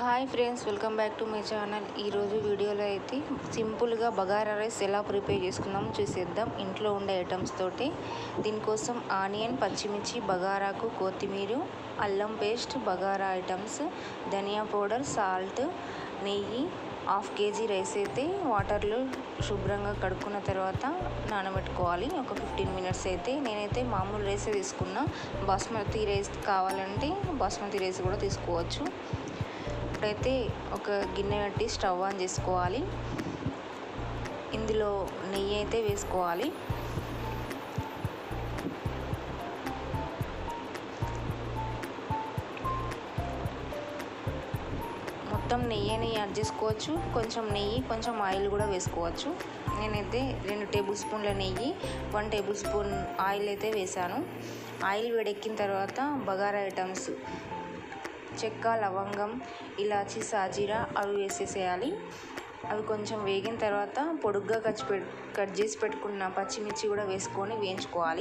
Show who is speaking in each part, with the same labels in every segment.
Speaker 1: Hi friends, welcome back to my channel. ఈరోజు వీడియోలో అయితే సింపుల్గా బగారా రైస్ ఎలా ప్రిపేర్ చేసుకుందామో చూసేద్దాం ఇంట్లో ఉండే ఐటమ్స్ తోటి. దీనికోసం ఆనియన్, పచ్చిమిర్చి, బగారాకు కొత్తిమీర, అల్లం పేస్ట్, బగారా ఐటమ్స్, ధనియా పౌడర్, సాల్ట్, నెయ్యి, హాఫ్ కేజీ రైస్ అయితే వాటర్లో శుభ్రంగా కడుక్కున్న తర్వాత నానబెట్టుకోవాలి. ఒక 15 మినిట్స్ అయితే నేనైతే మామూలు రైసే తీసుకున్నా. బాస్మతి రైస్ కావాలంటే బాస్మతి రైస్ కూడా తీసుకోవచ్చు. ఇప్పుడైతే ఒక గిన్నె పెట్టి స్టవ్ ఆన్ చేసుకోవాలి. ఇందులో నెయ్యి అయితే వేసుకోవాలి. మొత్తం నెయ్యిని యాడ్ చేసుకోవచ్చు. కొంచెం నెయ్యి, కొంచెం ఆయిల్ కూడా వేసుకోవచ్చు. నేనైతే 2 టేబుల్ స్పూన్ల నెయ్యి, 1 టేబుల్ స్పూన్ ఆయిల్ అయితే వేసాను. ఆయిల్ వేడెక్కిన తర్వాత బగారా ఐటమ్స్ చెక్క, లవంగం, ఇలాచి, సాజీరా అవి వేసేసేయాలి. అవి కొంచెం వేగిన తర్వాత పొడుగ్గా కట్ చేసి పెట్టుకున్న పచ్చిమిర్చి కూడా వేసుకొని వేయించుకోవాలి.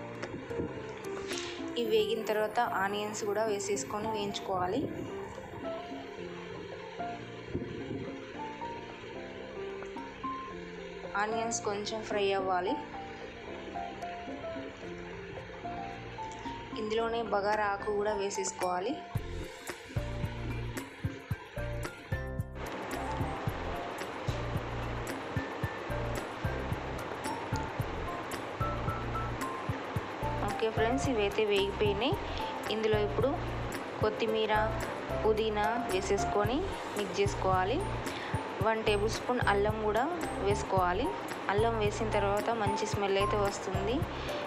Speaker 1: ఇవి వేగిన తర్వాత ఆనియన్స్ కూడా వేసేసుకొని వేయించుకోవాలి. ఆనియన్స్ కొంచెం ఫ్రై అవ్వాలి. ఇందులోనే బగారా ఆకు కూడా వేసేసుకోవాలి. ఓకే ఫ్రెండ్స్, ఇవైతే వేగిపోయినాయి. ఇందులో ఇప్పుడు కొత్తిమీర, పుదీనా వేసేసుకొని మిక్స్ చేసుకోవాలి. 1 టేబుల్ స్పూన్ అల్లం కూడా వేసుకోవాలి. అల్లం వేసిన తర్వాత మంచి స్మెల్ అయితే వస్తుంది.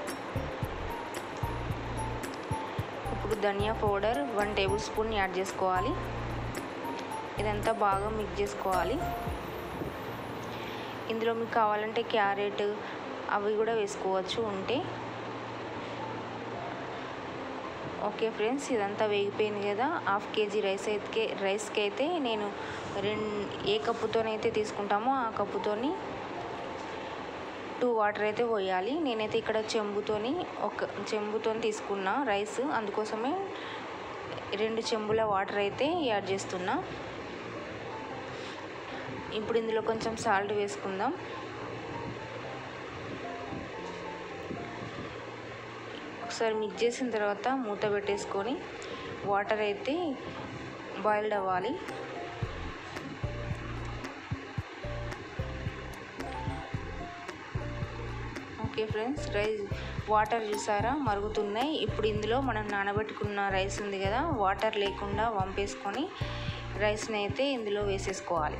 Speaker 1: ఇప్పుడు ధనియా పౌడర్ 1 టేబుల్ స్పూన్ యాడ్ చేసుకోవాలి. ఇదంతా బాగా మిక్స్ చేసుకోవాలి. ఇందులో మీకు కావాలంటే క్యారెట్ అవి కూడా వేసుకోవచ్చు ఉంటే. ఓకే ఫ్రెండ్స్, ఇదంతా వేగిపోయింది కదా. హాఫ్ కేజీ రైస్కి అయితే నేను ఏ కప్పుతోనైతే తీసుకుంటామో ఆ కప్పుతోని 2 వాటర్ అయితే పోయాలి. నేనైతే ఇక్కడ చెంబుతో తీసుకున్నా రైస్, అందుకోసమే 2 చెంబుల వాటర్ అయితే యాడ్ చేస్తున్నా. ఇప్పుడు ఇందులో కొంచెం సాల్ట్ వేసుకుందాం. ఒకసారి మిక్స్ చేసిన తర్వాత మూత పెట్టేసుకొని వాటర్ అయితే బాయిల్డ్ అవ్వాలి. ఓకే ఫ్రెండ్స్, వాటర్ చూసారా మరుగుతున్నాయి. ఇప్పుడు ఇందులో మనం నానబెట్టుకున్న రైస్ ఉంది కదా, వాటర్ లేకుండా వంపేసుకొని రైస్ని అయితే ఇందులో వేసేసుకోవాలి.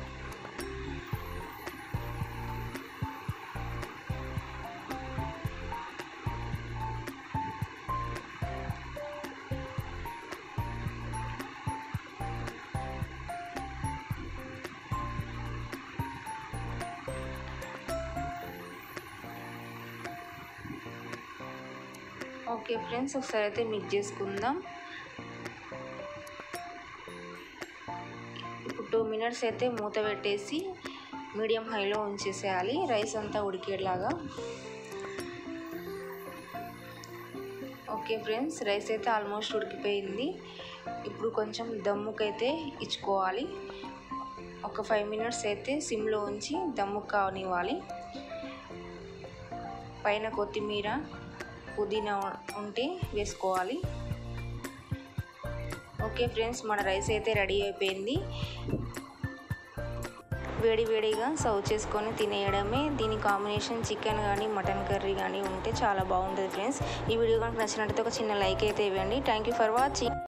Speaker 1: ఓకే ఫ్రెండ్స్, ఒకసారి అయితే మిక్స్ చేసుకుందాం. ఇప్పుడు 2 మినిట్స్ అయితే మూత పెట్టేసి మీడియం హైలో ఉంచేసేయాలి రైస్ అంతా ఉడికేలాగా. ఓకే ఫ్రెండ్స్, రైస్ అయితే ఆల్మోస్ట్ ఉడికిపోయింది. ఇప్పుడు కొంచెం దమ్ముకైతే ఇచ్చుకోవాలి. ఒక 5 మినిట్స్ అయితే సిమ్లో ఉంచి దమ్ము కావనివ్వాలి. పైన కొత్తిమీర, పుదీనా ఉంటే వేసుకోవాలి. ఓకే ఫ్రెండ్స్, మన రైస్ అయితే రెడీ అయిపోయింది. వేడివేడిగా సర్వ్ చేసుకొని తినేయడమే. దీని కాంబినేషన్ చికెన్ కానీ మటన్ కర్రీ కానీ ఉంటే చాలా బాగుంటుంది ఫ్రెండ్స్. ఈ వీడియో కనుక నచ్చినట్టయితే ఒక చిన్న లైక్ అయితే ఇవ్వండి. Thank you for watching.